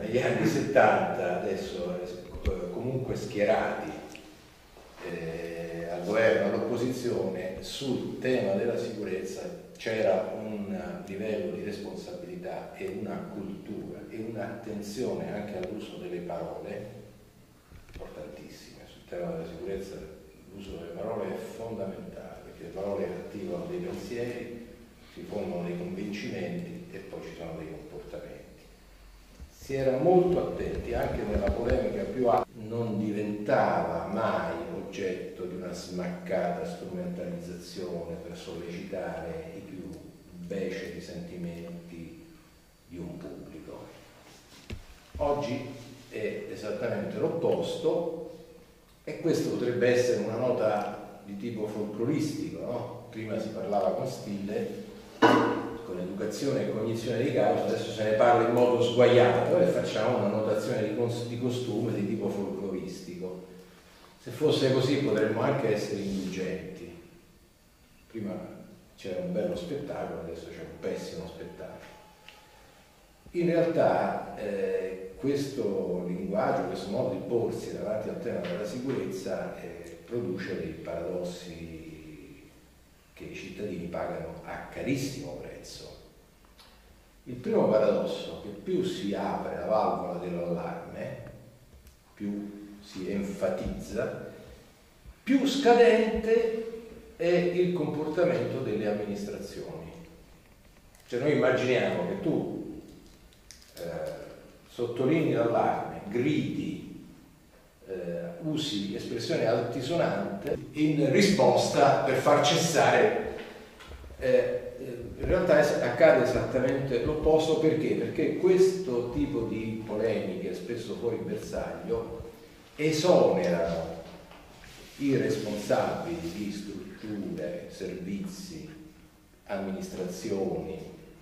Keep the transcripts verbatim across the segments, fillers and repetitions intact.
negli anni settanta, adesso comunque schierati eh, al governo, all'opposizione, sul tema della sicurezza c'era un livello di responsabilità e una cultura e un'attenzione anche all'uso delle parole importantissime. Sul tema della sicurezza l'uso delle parole è fondamentale, perché le parole attivano dei pensieri, si formano dei convincimenti e poi ci sono dei comportamenti. Si era molto attenti anche nella polemica più alta, non diventava mai oggetto di una smaccata strumentalizzazione per sollecitare i più beceri sentimenti di un pubblico. Oggi è esattamente l'opposto e questo potrebbe essere una nota di tipo folcloristico, no? Prima si parlava con stile, con educazione e cognizione di causa, adesso se ne parla in modo sguaiato e facciamo una notazione di, di costume di tipo folcloristico. Se fosse così potremmo anche essere indulgenti. Prima c'era un bello spettacolo, adesso c'è un pessimo spettacolo. In realtà eh, questo linguaggio, questo modo di porsi davanti al tema della sicurezza eh, produce dei paradossi che i cittadini pagano a carissimo prezzo. Il primo paradosso, che più si apre la valvola dell'allarme, più si enfatizza, più scadente è il comportamento delle amministrazioni. Cioè noi immaginiamo che tu eh, sottolinei l'allarme, gridi, eh, usi espressione altisonante in risposta per far cessare. Eh, in realtà accade esattamente l'opposto. Perché? Perché questo tipo di polemiche, spesso fuori bersaglio, esonerano i responsabili di strutture, servizi, amministrazioni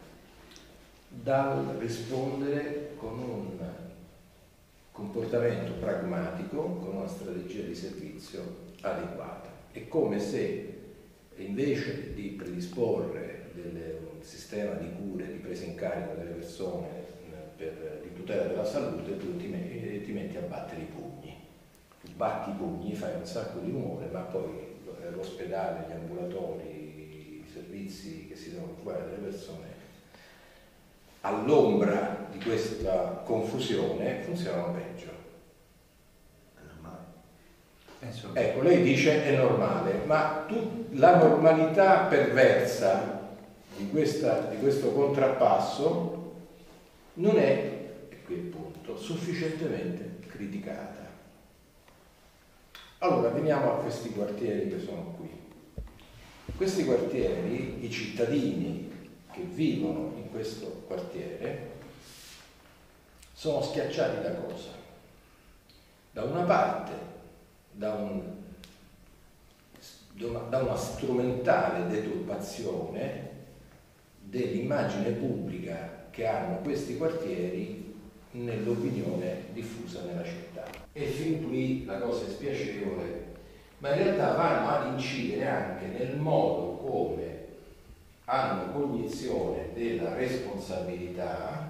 dal rispondere con un comportamento pragmatico, con una strategia di servizio adeguata. È come se invece di predisporre delle, un sistema di cure, di presa in carico delle persone per, di tutela della salute, tu ti, me, ti metti a battere i pugni. Tu batti i pugni, fai un sacco di rumore, ma poi l'ospedale, gli ambulatori, i servizi che si devono occupare delle persone, all'ombra di questa confusione funzionano peggio. È normale. Penso che... Ecco, lei dice è normale, ma tu, la normalità perversa di, questa, di questo contrappasso non è, e qui è il punto, sufficientemente criticata. Allora veniamo a questi quartieri che sono qui. Questi quartieri, i cittadini che vivono in questo quartiere sono schiacciati da cosa? Da una parte, da, un, da una strumentale deturpazione dell'immagine pubblica che hanno questi quartieri nell'opinione diffusa nella città. E fin qui la cosa è spiacevole, ma in realtà vanno ad incidere anche nel modo come hanno cognizione della responsabilità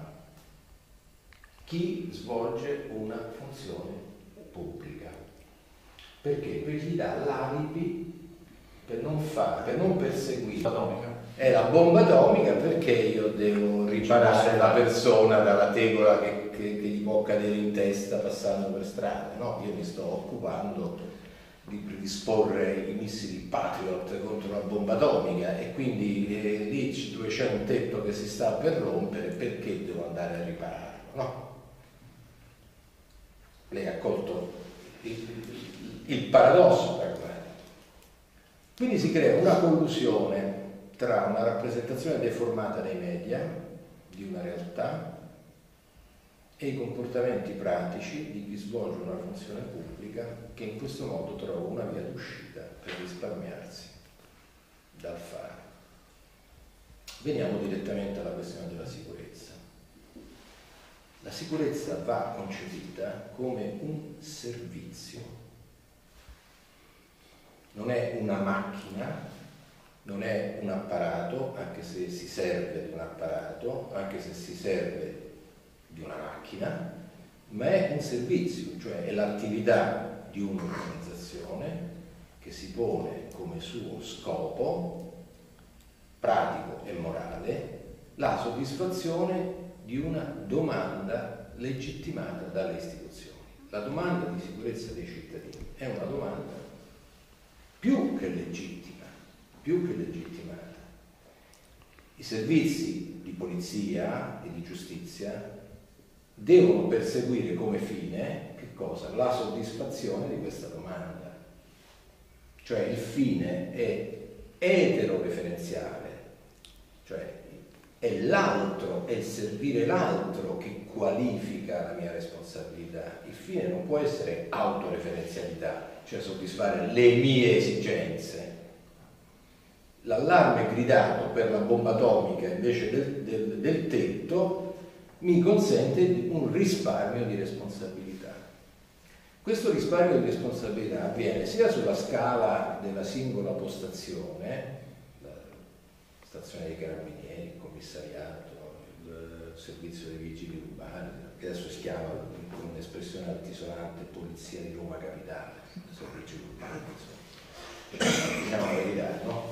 chi svolge una funzione pubblica. Perché? Perché gli dà l'alibi per non fare, per non perseguire. Atomica. È la bomba atomica, perché io devo riparare la persona dalla tegola che, che, che gli può cadere in testa passando per strada. No, io mi sto occupando di predisporre i missili Patriot contro la bomba atomica e quindi eh, lì dove c'è un tetto che si sta per rompere, perché devo andare a ripararlo? No? Lei ha colto il, il, il paradosso pragmatico. Quindi si crea una collusione tra una rappresentazione deformata dei media di una realtà e i comportamenti pratici di chi svolge una funzione pubblica, che in questo modo trova una via d'uscita per risparmiarsi dal fare. Veniamo direttamente alla questione della sicurezza. La sicurezza va concepita come un servizio, non è una macchina, non è un apparato, anche se si serve di un apparato, anche se si serve di una macchina, ma è un servizio, cioè è l'attività di un'organizzazione che si pone come suo scopo pratico e morale la soddisfazione di una domanda legittimata dalle istituzioni. La domanda di sicurezza dei cittadini è una domanda più che legittima, più che legittimata. I servizi di polizia e di giustizia devono perseguire come fine che cosa? La soddisfazione di questa domanda. Cioè il fine è eteroreferenziale, cioè è l'altro, è il servire l'altro che qualifica la mia responsabilità. Il fine non può essere autoreferenzialità, cioè soddisfare le mie esigenze. L'allarme gridato per la bomba atomica invece del, del, del tetto mi consente un risparmio di responsabilità. Questo risparmio di responsabilità avviene sia sulla scala della singola postazione, la stazione dei carabinieri, il commissariato, il servizio dei vigili urbani, che adesso si chiama con un'espressione altisonante polizia di Roma Capitale, servizi urbani, insomma, diciamo la verità, no?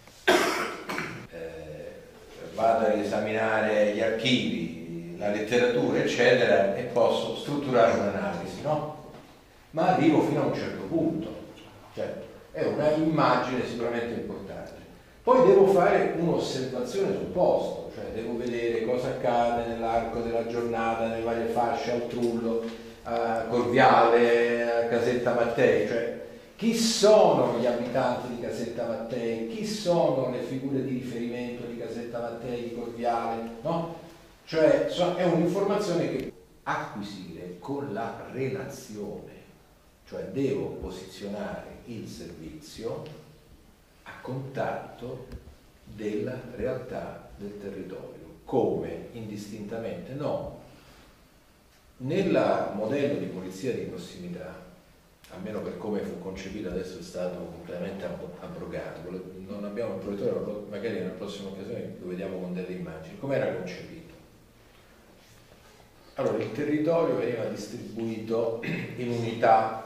Eh, vado a riesaminare gli archivi, la letteratura, eccetera, e posso strutturare un'analisi, no? Ma arrivo fino a un certo punto, cioè è una immagine sicuramente importante. Poi devo fare un'osservazione sul posto, cioè devo vedere cosa accade nell'arco della giornata, nelle varie fasce, al Trullo, a Corviale, a Casetta Mattei, cioè chi sono gli abitanti di Casetta Mattei, chi sono le figure di riferimento di Casetta Mattei, di Corviale, no? Cioè è un'informazione che acquisire con la relazione, cioè devo posizionare il servizio a contatto della realtà del territorio, come indistintamente, no. Nel modello di polizia di prossimità, almeno per come fu concepito, adesso è stato completamente abrogato, non abbiamo il proiettore, magari nella prossima occasione lo vediamo con delle immagini, come era concepito. Allora, il territorio veniva distribuito in unità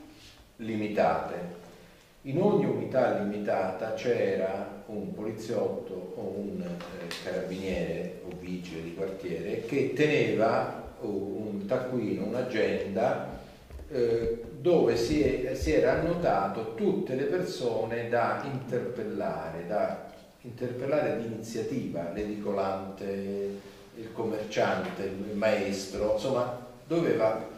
limitate. In ogni unità limitata c'era un poliziotto o un eh, carabiniere o vigile di quartiere che teneva un taccuino, un'agenda eh, dove si, è, si era annotato tutte le persone da interpellare, da interpellare di iniziativa, l'edicolante, il commerciante, il maestro, insomma, doveva.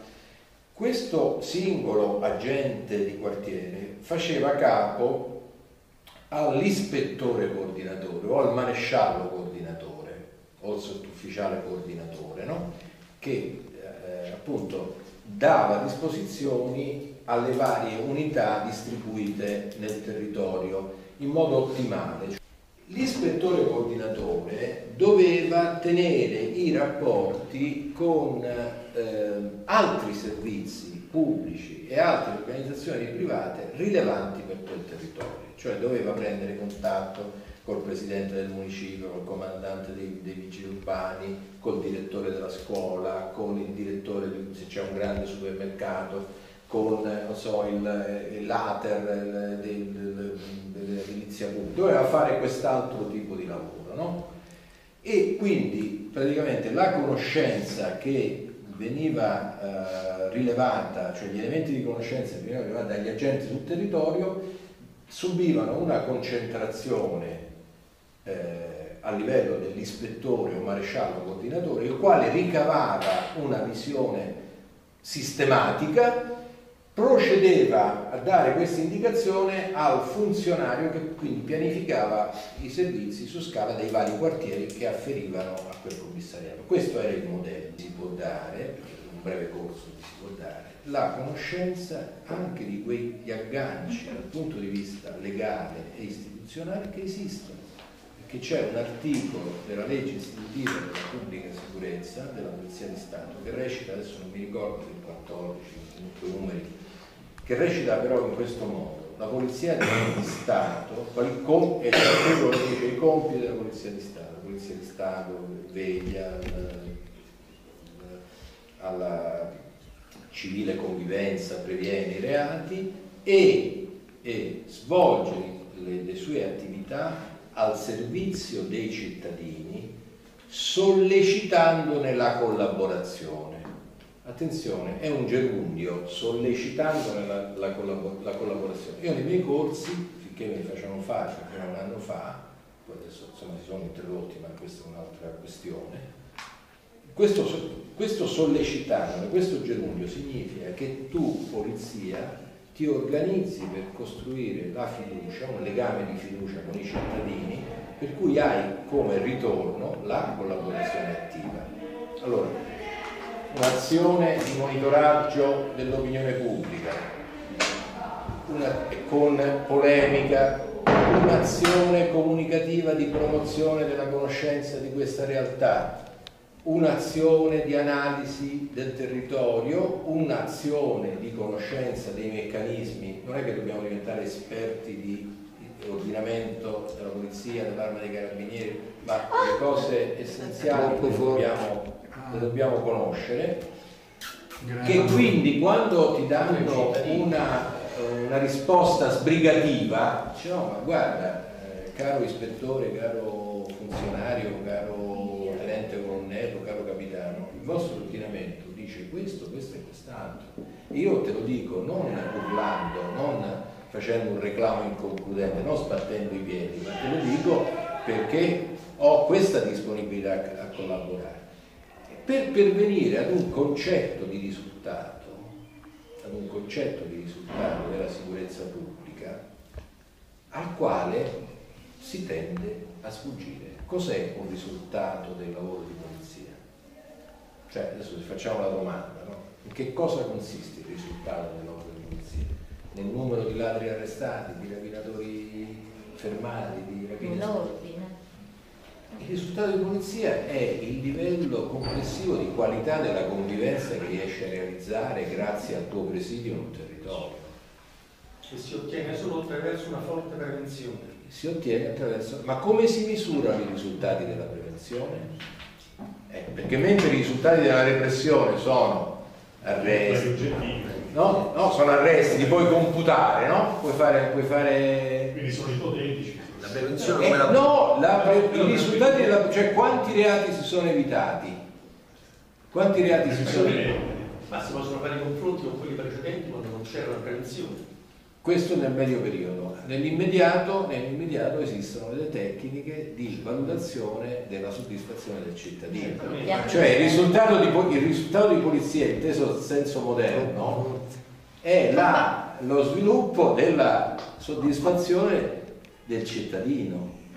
Questo singolo agente di quartiere faceva capo all'ispettore coordinatore o al maresciallo coordinatore o al sottufficiale coordinatore, no? Che eh, appunto dava disposizioni alle varie unità distribuite nel territorio in modo ottimale. L'ispettore coordinatore doveva tenere i rapporti con eh, altri servizi pubblici e altre organizzazioni private rilevanti per quel territorio, cioè doveva prendere contatto col presidente del municipio, col comandante dei, dei vigili urbani, col direttore della scuola, con il direttore di, se c'è un grande supermercato, con non so, il, l'Ater dell'edilizia pubblica, doveva fare quest'altro tipo di lavoro, no? E quindi praticamente la conoscenza che veniva eh, rilevata, cioè gli elementi di conoscenza che venivano rilevati dagli agenti sul territorio, subivano una concentrazione eh, a livello dell'ispettore o maresciallo coordinatore, il quale ricavava una visione sistematica, procedeva a dare questa indicazione al funzionario che quindi pianificava i servizi su scala dei vari quartieri che afferivano a quel commissariato. Questo era il modello. Si può dare, un breve corso si può dare, la conoscenza anche di quegli agganci dal punto di vista legale e istituzionale che esistono, perché c'è un articolo della legge istitutiva della pubblica sicurezza della Polizia di Stato che recita, adesso non mi ricordo il quattordici, comunque numeri, che recita però in questo modo: la Polizia di Stato, quali com- e l'articolo dice i compiti della Polizia di Stato, la Polizia di Stato veglia alla civile convivenza, previene i reati e, e svolge le, le sue attività al servizio dei cittadini, sollecitandone la collaborazione. Attenzione, è un gerundio, sollecitandone la, la, collabor- la collaborazione. Io nei miei corsi, finché me li facevano fare, cioè fino a un anno fa, poi adesso insomma si sono interrotti, ma questa è un'altra questione, questo, questo sollecitandone, questo gerundio significa che tu, polizia, ti organizzi per costruire la fiducia, un legame di fiducia con i cittadini, per cui hai come ritorno la collaborazione attiva. Allora, un'azione di monitoraggio dell'opinione pubblica, una, con polemica, un'azione comunicativa di promozione della conoscenza di questa realtà, un'azione di analisi del territorio, un'azione di conoscenza dei meccanismi. Non è che dobbiamo diventare esperti di ordinamento della polizia, dell'arma dei carabinieri, ma le cose essenziali le dobbiamo, le dobbiamo conoscere, che quindi quando ti danno una, una risposta sbrigativa, dice no, ma guarda, eh, caro ispettore, caro funzionario, caro tenente colonnello, caro capitano, il vostro ordinamento dice questo, questo e quest'altro. Io te lo dico non urlando, non facendo un reclamo inconcludente, non sbattendo i piedi, ma te lo dico perché ho questa disponibilità a collaborare. Per pervenire ad un concetto di risultato, ad un concetto di risultato della sicurezza pubblica, al quale si tende a sfuggire. Cos'è un risultato del lavoro di polizia? Cioè, adesso facciamo la domanda, no? In che cosa consiste il risultato del lavoro di polizia? Nel numero di ladri arrestati, di rapinatori fermati, di rapinatori... L'ordine. Il risultato di polizia è il livello complessivo di qualità della convivenza che riesci a realizzare grazie al tuo presidio in un territorio. Che si ottiene solo attraverso una forte prevenzione. Si ottiene attraverso... Ma come si misurano i risultati della prevenzione? Eh, perché mentre i risultati della repressione sono arresti, no? No, sono arresti, li puoi computare, no? Puoi fare... Puoi fare... Quindi sono ipotetici. La prevenzione Eh, come la... no, la pre- i risultati della... cioè quanti reati si sono evitati? Quanti reati si sono evitati? Ma si possono fare i confronti con quelli precedenti quando non c'era la prevenzione. Questo nel medio periodo. Nell'immediato, nell'immediato esistono delle tecniche di valutazione della soddisfazione del cittadino. Cioè il risultato di, il risultato di polizia, inteso in senso moderno, è la, lo sviluppo della soddisfazione del cittadino.